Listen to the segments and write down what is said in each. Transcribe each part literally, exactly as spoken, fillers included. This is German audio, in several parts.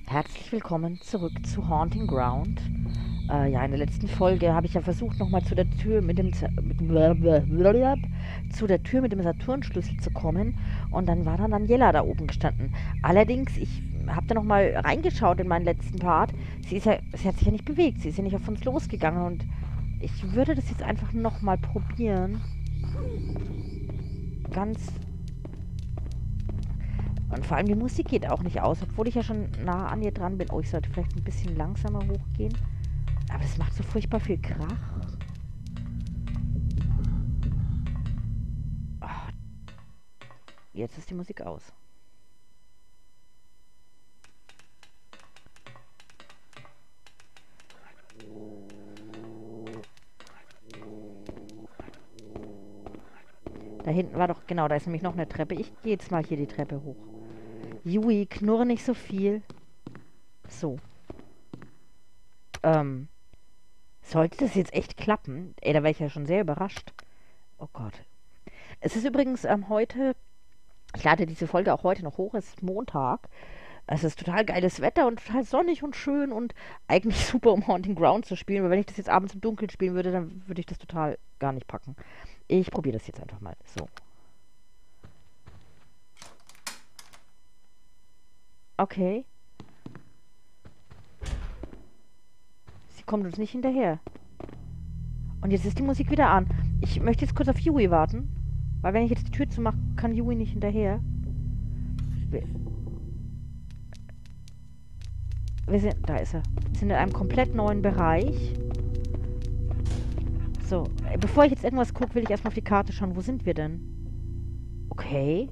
Herzlich willkommen zurück zu Haunting Ground. Äh, ja, in der letzten Folge habe ich ja versucht, nochmal zu der Tür mit dem Z mit, zu der Tür mit dem Saturnschlüssel zu kommen. Und dann war dann Daniela da oben gestanden. Allerdings, ich habe da nochmal reingeschaut in meinen letzten Part. Sie ist ja, sie hat sich ja nicht bewegt. Sie ist ja nicht auf uns losgegangen. Und ich würde das jetzt einfach nochmal probieren. Ganz. Und vor allem die Musik geht auch nicht aus, obwohl ich ja schon nah an ihr dran bin. Oh, ich sollte vielleicht ein bisschen langsamer hochgehen. Aber das macht so furchtbar viel Krach. Oh, jetzt ist die Musik aus. Da hinten war doch, genau, da ist nämlich noch eine Treppe. Ich gehe jetzt mal hier die Treppe hoch. Yui, knurre nicht so viel. So. Ähm. Sollte das jetzt echt klappen? Ey, da wäre ich ja schon sehr überrascht. Oh Gott. Es ist übrigens ähm, heute, ich lade diese Folge auch heute noch hoch, es ist Montag. Es ist total geiles Wetter und total sonnig und schön und eigentlich super, um Haunting Ground zu spielen. Weil wenn ich das jetzt abends im Dunkeln spielen würde, dann würde ich das total gar nicht packen. Ich probiere das jetzt einfach mal. So. Okay. Sie kommt uns nicht hinterher. Und jetzt ist die Musik wieder an. Ich möchte jetzt kurz auf Yui warten. Weil wenn ich jetzt die Tür zumache, kann Yui nicht hinterher. Wir, wir sind... Da ist er. Wir sind in einem komplett neuen Bereich. So. Bevor ich jetzt irgendwas gucke, will ich erstmal auf die Karte schauen. Wo sind wir denn? Okay.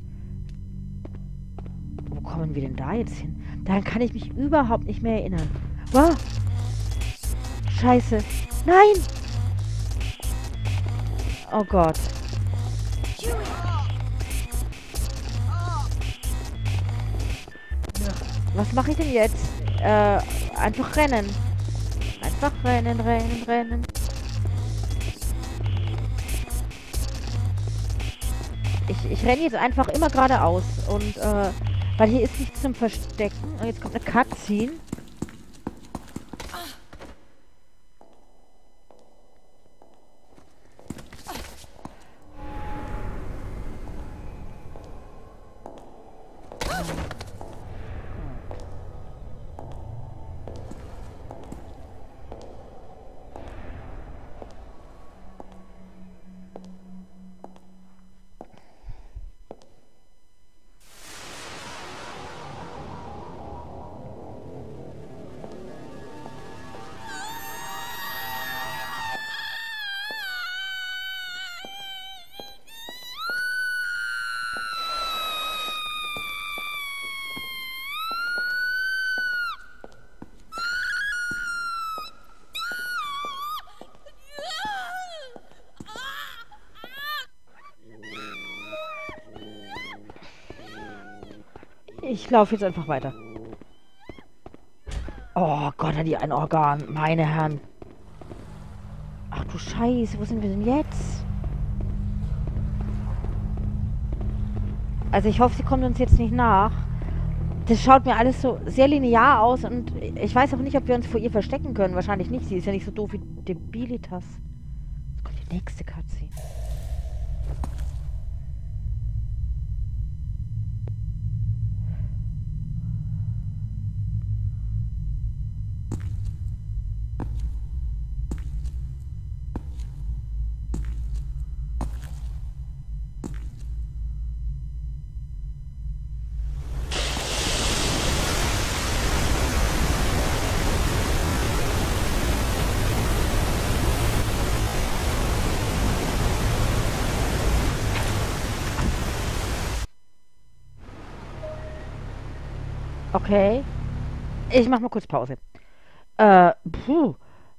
Wo kommen wir denn da jetzt hin? Daran kann ich mich überhaupt nicht mehr erinnern. Wow. Scheiße. Nein! Oh Gott. Was mache ich denn jetzt? Äh, einfach rennen. Einfach rennen, rennen, rennen. Ich, ich renne jetzt einfach immer geradeaus. Und, äh, weil hier ist nichts zum Verstecken. Und jetzt kommt eine Cutscene. Ich laufe jetzt einfach weiter. Oh Gott, hat die ein Organ. Meine Herren. Ach du Scheiße, wo sind wir denn jetzt? Also ich hoffe, sie kommt uns jetzt nicht nach. Das schaut mir alles so sehr linear aus und ich weiß auch nicht, ob wir uns vor ihr verstecken können. Wahrscheinlich nicht. Sie ist ja nicht so doof wie Debilitas. Jetzt kommt die nächste Cutscene. Okay. Ich mach mal kurz Pause. Äh, puh.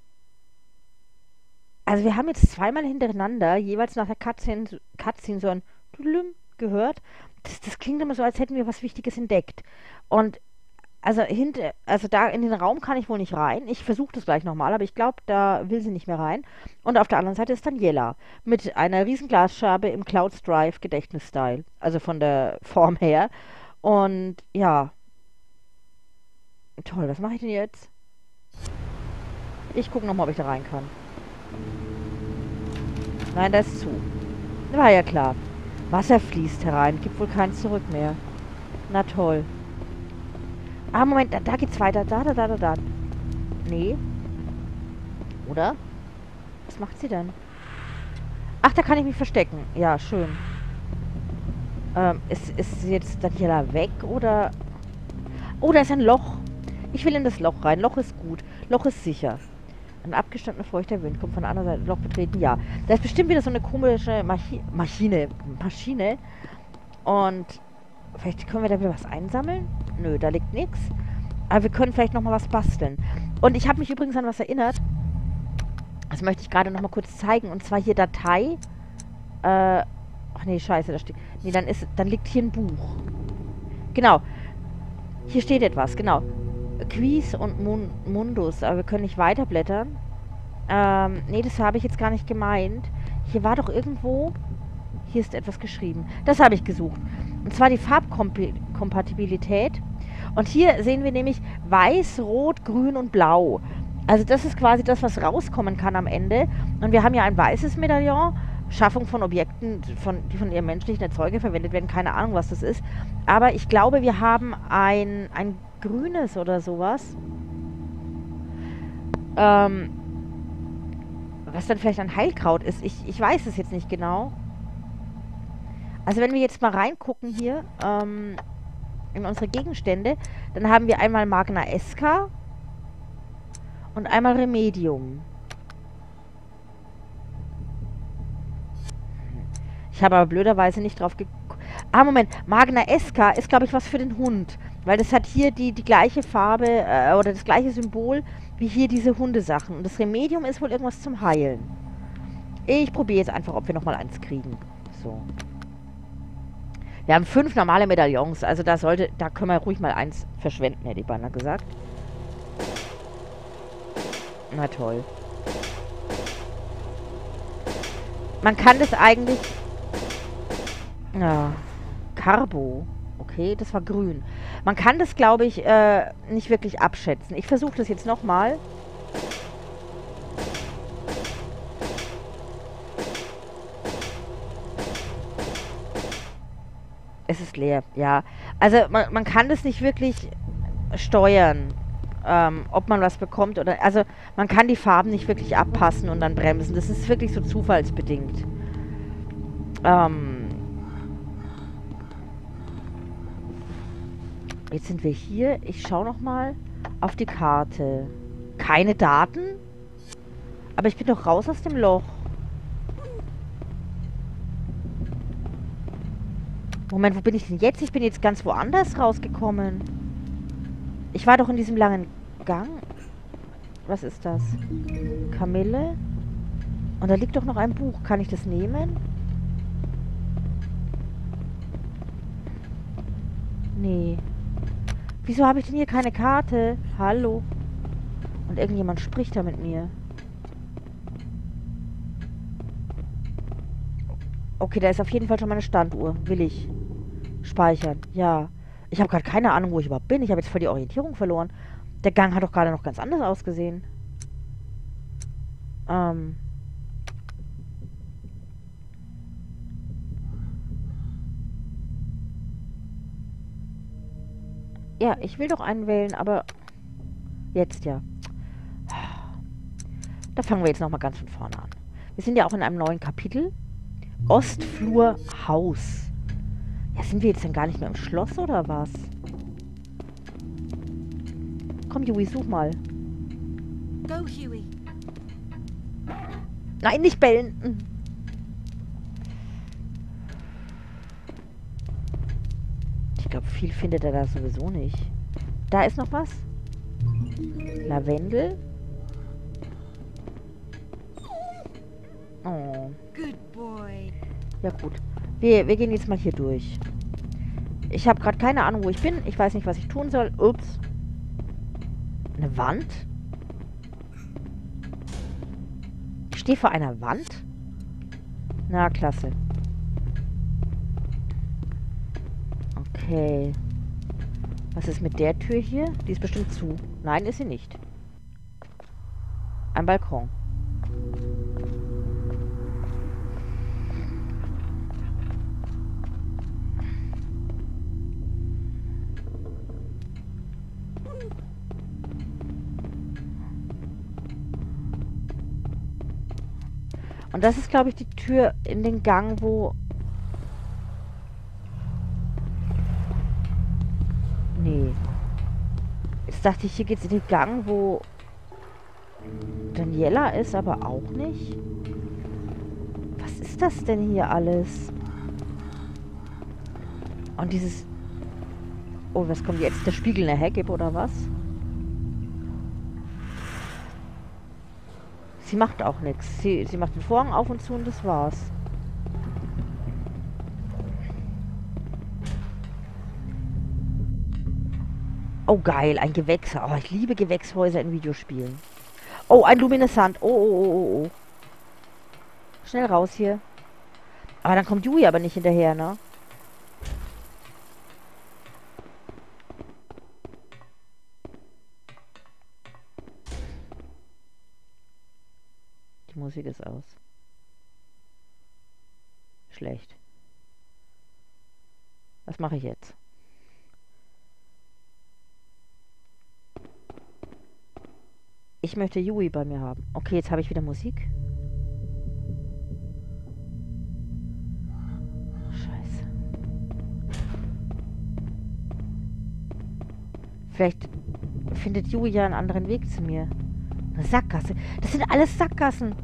Also wir haben jetzt zweimal hintereinander jeweils nach der Cutscene, Cutscene so ein Tudum gehört. Das, das klingt immer so, als hätten wir was Wichtiges entdeckt. Und also hinter, also da in den Raum kann ich wohl nicht rein. Ich versuche das gleich nochmal, aber ich glaube, da will sie nicht mehr rein. Und auf der anderen Seite ist Daniela mit einer riesen Glasscherbe im Clouds Drive Gedächtnis-Style. Also von der Form her. Und ja, Toll, was mache ich denn jetzt? Ich gucke nochmal, ob ich da rein kann. Nein, da ist zu. War ja klar. Wasser fließt herein. Gibt wohl kein Zurück mehr. Na toll. Ah, Moment, da, da geht's weiter. Da, da, da, da, da. Nee. Oder? Was macht sie denn? Ach, da kann ich mich verstecken. Ja, schön. Ähm, ist, ist jetzt Daniela weg, oder? Oh, da ist ein Loch. Ich will in das Loch rein. Loch ist gut. Loch ist sicher. Ein abgestandener feuchter Wind kommt von der anderen Seite. Loch betreten, ja. Da ist bestimmt wieder so eine komische Machi Maschine. Maschine. Und vielleicht können wir da wieder was einsammeln? Nö, da liegt nichts. Aber wir können vielleicht nochmal was basteln. Und ich habe mich übrigens an was erinnert. Das möchte ich gerade nochmal kurz zeigen. Und zwar hier Datei. Äh, ach nee, scheiße, da steht... Nee, dann, ist, dann liegt hier ein Buch. Genau. Hier steht etwas, genau. Quiz und Mun Mundus, aber wir können nicht weiterblättern. Ähm, nee, das habe ich jetzt gar nicht gemeint. Hier war doch irgendwo... Hier ist etwas geschrieben. Das habe ich gesucht. Und zwar die Farbkompatibilität. Und hier sehen wir nämlich Weiß, Rot, Grün und Blau. Also das ist quasi das, was rauskommen kann am Ende. Und wir haben ja ein weißes Medaillon. Schaffung von Objekten, von, die von ihrem menschlichen Erzeuger verwendet werden. Keine Ahnung, was das ist. Aber ich glaube, wir haben ein, ein grünes oder sowas. Ähm, was dann vielleicht ein Heilkraut ist. Ich, ich weiß es jetzt nicht genau. Also wenn wir jetzt mal reingucken hier ähm, in unsere Gegenstände, dann haben wir einmal Magna Esca und einmal Remedium. Ich habe aber blöderweise nicht drauf geguckt. Ah, Moment. Magna Esca ist, glaube ich, was für den Hund. Weil das hat hier die, die gleiche Farbe äh, oder das gleiche Symbol wie hier diese Hundesachen. Und das Remedium ist wohl irgendwas zum Heilen. Ich probiere jetzt einfach, ob wir nochmal eins kriegen. So. Wir haben fünf normale Medaillons. Also da sollte, da können wir ruhig mal eins verschwenden, hätte ich beinahe gesagt. Na toll. Man kann das eigentlich... Ja, Carbo. Okay, das war grün. Man kann das, glaube ich, äh, nicht wirklich abschätzen. Ich versuche das jetzt nochmal. Es ist leer, ja. Also man, man kann das nicht wirklich steuern, ähm, ob man was bekommt oder... Also man kann die Farben nicht wirklich abpassen und dann bremsen. Das ist wirklich so zufallsbedingt. Ähm... Jetzt sind wir hier. Ich schaue nochmal auf die Karte. Keine Daten? Aber ich bin doch raus aus dem Loch. Moment, wo bin ich denn jetzt? Ich bin jetzt ganz woanders rausgekommen. Ich war doch in diesem langen Gang. Was ist das? Kamille? Und da liegt doch noch ein Buch. Kann ich das nehmen? Nee. Wieso habe ich denn hier keine Karte? Hallo? Und irgendjemand spricht da mit mir. Okay, da ist auf jeden Fall schon meine Standuhr. Will ich. Speichern. Ja. Ich habe gerade keine Ahnung, wo ich überhaupt bin. Ich habe jetzt voll die Orientierung verloren. Der Gang hat doch gerade noch ganz anders ausgesehen. Ähm... Ja, ich will doch einen wählen, aber jetzt ja. Da fangen wir jetzt nochmal ganz von vorne an. Wir sind ja auch in einem neuen Kapitel. Ostflur Haus. Ja, sind wir jetzt denn gar nicht mehr im Schloss oder was? Komm, Huey, such mal. Go, Huey. Nein, nicht bellen. Ich glaube, viel findet er da sowieso nicht. Da ist noch was. Lavendel. Oh. Good boy. Ja gut. Wir, wir gehen jetzt mal hier durch. Ich habe gerade keine Ahnung, wo ich bin. Ich weiß nicht, was ich tun soll. Ups. Eine Wand? Ich stehe vor einer Wand? Na, klasse. Okay. Was ist mit der Tür hier? Die ist bestimmt zu. Nein, ist sie nicht. Ein Balkon. Und das ist, glaube ich, die Tür in den Gang, wo... Nee. Jetzt dachte ich, hier geht's in den Gang, wo Daniela ist, aber auch nicht. Was ist das denn hier alles? Und dieses... Oh, was kommt jetzt? Der Spiegel in der Hecke oder was? Sie macht auch nichts. Sie, sie macht den Vorhang auf und zu und das war's. Oh, geil. Ein Gewächs. Oh, ich liebe Gewächshäuser in Videospielen. Oh, ein Luminescent. Oh, oh, oh, oh, oh. Schnell raus hier. Aber dann kommt Yui aber nicht hinterher, ne? Die Musik ist aus. Schlecht. Was mache ich jetzt? Ich möchte Yui bei mir haben. Okay, jetzt habe ich wieder Musik. Scheiße. Vielleicht findet Yui ja einen anderen Weg zu mir. Eine Sackgasse. Das sind alles Sackgassen.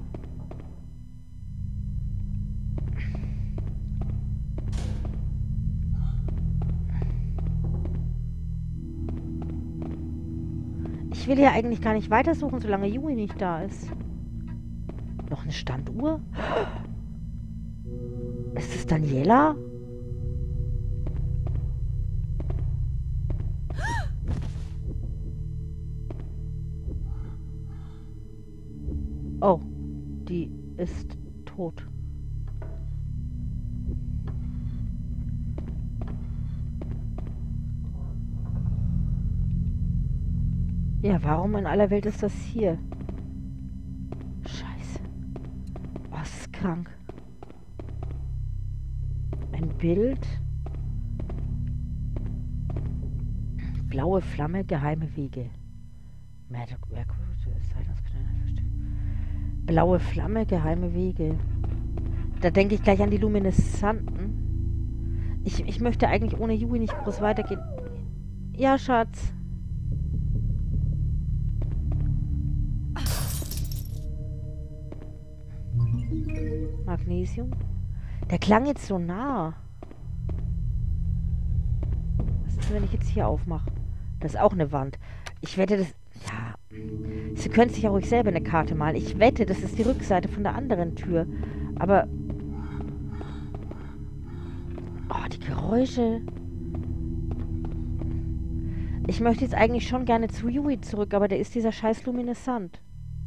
Ich will ja eigentlich gar nicht weitersuchen, solange Yui nicht da ist. Noch eine Standuhr? Ist es Daniela? Oh, die ist tot. Ja, warum in aller Welt ist das hier? Scheiße. Oh, es ist krank. Ein Bild. Blaue Flamme, geheime Wege. Blaue Flamme, geheime Wege. Da denke ich gleich an die Luminescenten. Ich, ich möchte eigentlich ohne Yui nicht groß weitergehen. Ja, Schatz. Magnesium. Der klang jetzt so nah. Was ist, wenn ich jetzt hier aufmache? Das ist auch eine Wand. Ich wette, das... Ja. Sie können sich ja ruhig selber eine Karte malen. Ich wette, das ist die Rückseite von der anderen Tür. Aber... Oh, die Geräusche. Ich möchte jetzt eigentlich schon gerne zu Yui zurück, aber der ist dieser scheiß Luminescent.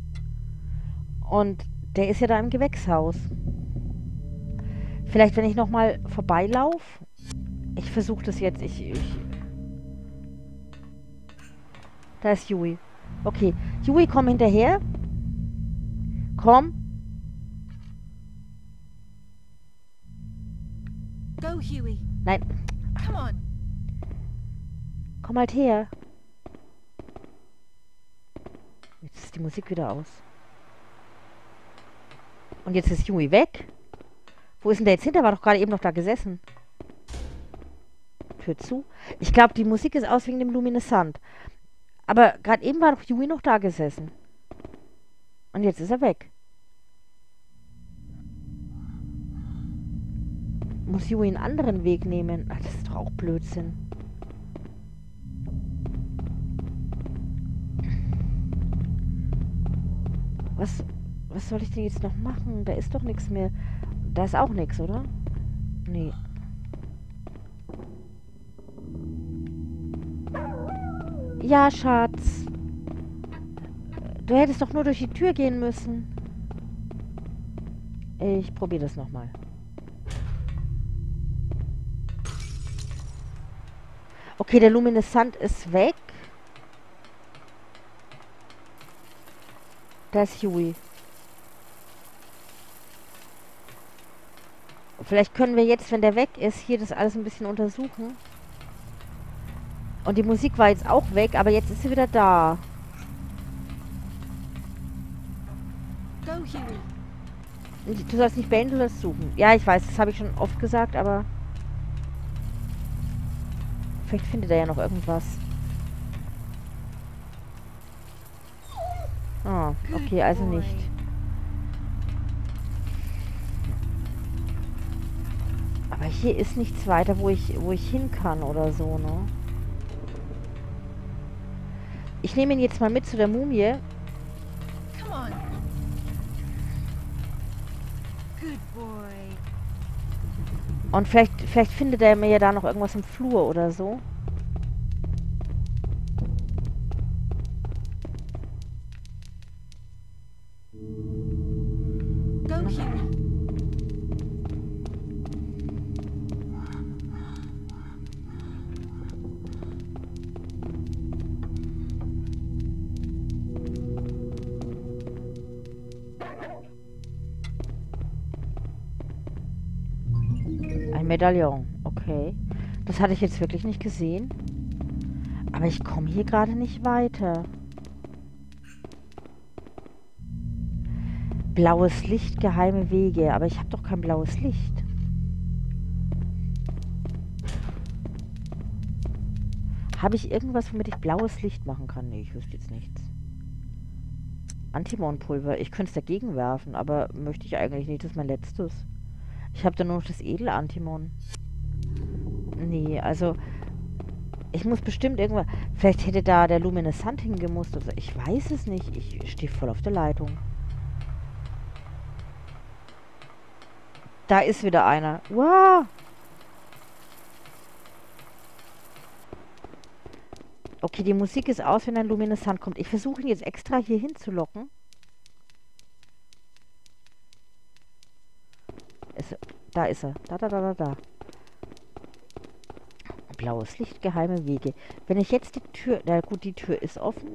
Und der ist ja da im Gewächshaus. Vielleicht, wenn ich nochmal vorbeilaufe. Ich versuche das jetzt. Ich, ich. Da ist Yui. Okay. Yui, komm hinterher. Komm. Go, Huey. Nein. Come on. Komm halt her. Jetzt ist die Musik wieder aus. Und jetzt ist Yui weg. Wo ist denn der jetzt hinter? War doch gerade eben noch da gesessen. Tür zu. Ich glaube, die Musik ist aus wegen dem Luminescent. Aber gerade eben war doch Yui noch da gesessen. Und jetzt ist er weg. Muss Yui einen anderen Weg nehmen? Ach, das ist doch auch Blödsinn. Was, was soll ich denn jetzt noch machen? Da ist doch nichts mehr. Da ist auch nichts, oder? Nee. Ja, Schatz. Du hättest doch nur durch die Tür gehen müssen. Ich probiere das nochmal. Okay, der Luminescent ist weg. Da ist Huey. Vielleicht können wir jetzt, wenn der weg ist, hier das alles ein bisschen untersuchen. Und die Musik war jetzt auch weg, aber jetzt ist sie wieder da. Go, Huey. Du sollst nicht bellen, du sollst suchen. Ja, ich weiß, das habe ich schon oft gesagt, aber... Vielleicht findet er ja noch irgendwas. Ah, okay, also nicht. Aber hier ist nichts weiter, wo ich, wo ich hin kann oder so, ne? Ich nehme ihn jetzt mal mit zu der Mumie. Come on. Good boy. Und vielleicht, vielleicht findet er mir ja da noch irgendwas im Flur oder so. Go, Huey. Ein Medaillon, okay. Das hatte ich jetzt wirklich nicht gesehen. Aber ich komme hier gerade nicht weiter. Blaues Licht, geheime Wege. Aber ich habe doch kein blaues Licht. Habe ich irgendwas, womit ich blaues Licht machen kann? Nee, ich wüsste jetzt nichts. Antimonpulver. Ich könnte es dagegen werfen, aber möchte ich eigentlich nicht. Das ist mein letztes. Ich habe da nur noch das Edel-Antimon. Nee, also... Ich muss bestimmt irgendwas... Vielleicht hätte da der Luminescent hingemusst. Oder so. Ich weiß es nicht. Ich stehe voll auf der Leitung. Da ist wieder einer. Wow! Okay, die Musik ist aus, wenn ein Luminescent kommt. Ich versuche ihn jetzt extra hier hinzulocken. Ist, da ist er. Da, da, da, da, da. Blaues Licht, geheime Wege. Wenn ich jetzt die Tür... Na gut, die Tür ist offen.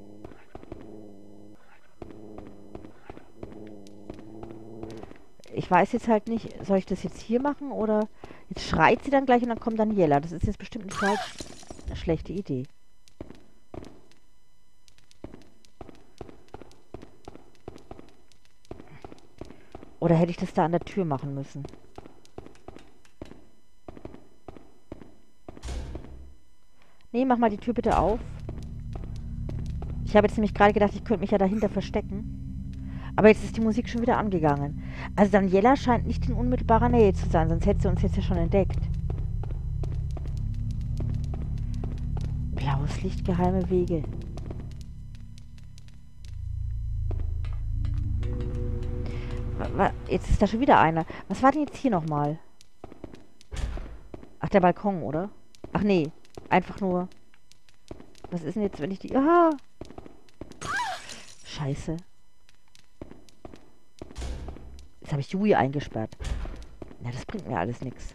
Ich weiß jetzt halt nicht, soll ich das jetzt hier machen oder... Jetzt schreit sie dann gleich und dann kommt Daniela. Das ist jetzt bestimmt nicht halt eine schlechte Idee. Oder hätte ich das da an der Tür machen müssen? Nee, mach mal die Tür bitte auf. Ich habe jetzt nämlich gerade gedacht, ich könnte mich ja dahinter verstecken. Aber jetzt ist die Musik schon wieder angegangen. Also Daniela scheint nicht in unmittelbarer Nähe zu sein, sonst hätte sie uns jetzt ja schon entdeckt. Blaues Licht, geheime Wege. Jetzt ist da schon wieder einer. Was war denn jetzt hier nochmal? Ach, der Balkon, oder? Ach nee, einfach nur... Was ist denn jetzt, wenn ich die... Ah! Scheiße. Jetzt habe ich Huey eingesperrt. Na, das bringt mir alles nichts.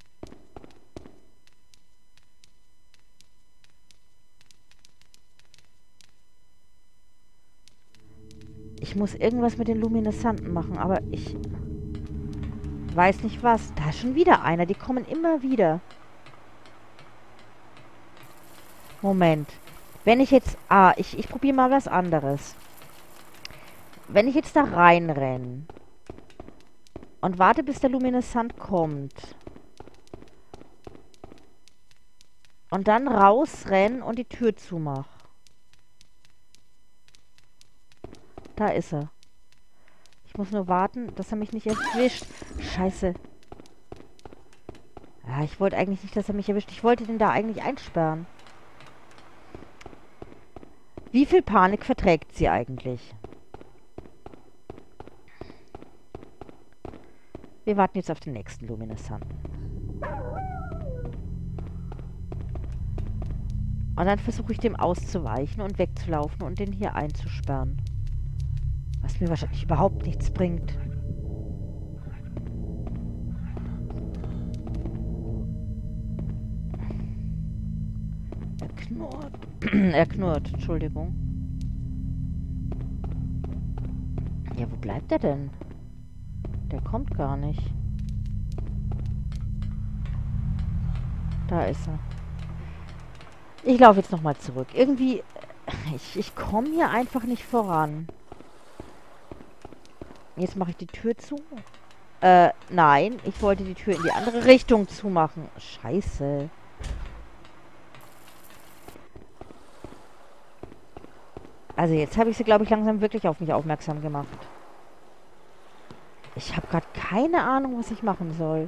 Ich muss irgendwas mit den Luminescenten machen, aber ich weiß nicht was. Da ist schon wieder einer. Die kommen immer wieder. Moment. Wenn ich jetzt... Ah, ich, ich probiere mal was anderes. Wenn ich jetzt da reinrenne und warte, bis der Luminescent kommt und dann rausrenne und die Tür zumache. Da ist er. Ich muss nur warten, dass er mich nicht erwischt. Scheiße. Ja, ich wollte eigentlich nicht, dass er mich erwischt. Ich wollte den da eigentlich einsperren. Wie viel Panik verträgt sie eigentlich? Wir warten jetzt auf den nächsten Luminescenten. Und dann versuche ich dem auszuweichen und wegzulaufen und den hier einzusperren. Was mir wahrscheinlich überhaupt nichts bringt. knurrt. Er knurrt, Entschuldigung. Ja, wo bleibt er denn? Der kommt gar nicht. Da ist er. Ich laufe jetzt nochmal zurück. Irgendwie, ich, ich komme hier einfach nicht voran. Jetzt mache ich die Tür zu. Äh, nein, ich wollte die Tür in die andere Richtung zumachen. Scheiße. Also jetzt habe ich sie, glaube ich, langsam wirklich auf mich aufmerksam gemacht. Ich habe gerade keine Ahnung, was ich machen soll.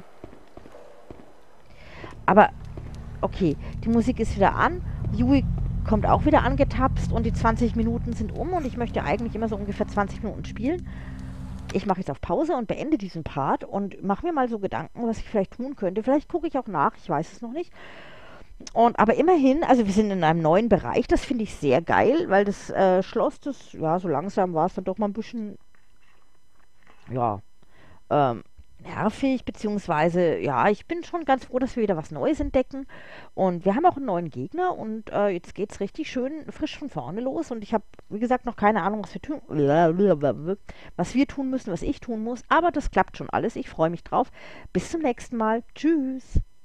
Aber, okay, die Musik ist wieder an. Yui kommt auch wieder angetapst und die zwanzig Minuten sind um und ich möchte eigentlich immer so ungefähr zwanzig Minuten spielen. Ich mache jetzt auf Pause und beende diesen Part und mache mir mal so Gedanken, was ich vielleicht tun könnte. Vielleicht gucke ich auch nach, ich weiß es noch nicht. Und aber immerhin, also wir sind in einem neuen Bereich, das finde ich sehr geil, weil das äh, Schloss, das, ja, so langsam war es dann doch mal ein bisschen, ja, ähm, nervig, beziehungsweise, ja, ich bin schon ganz froh, dass wir wieder was Neues entdecken. Und wir haben auch einen neuen Gegner und äh, jetzt geht es richtig schön frisch von vorne los. Und ich habe, wie gesagt, noch keine Ahnung, was wir tun, was wir tun müssen, was ich tun muss. Aber das klappt schon alles. Ich freue mich drauf. Bis zum nächsten Mal. Tschüss.